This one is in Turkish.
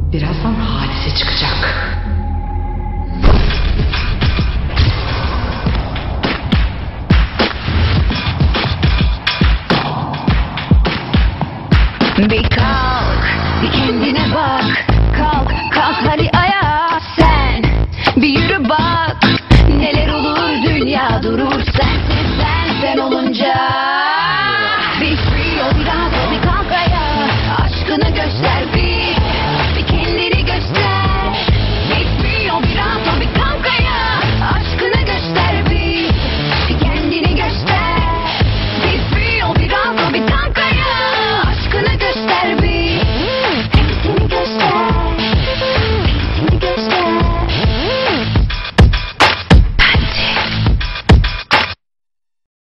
Birazdan hadise çıkacak. Bir kalk, bir kendine bak. Kalk, kalk hadi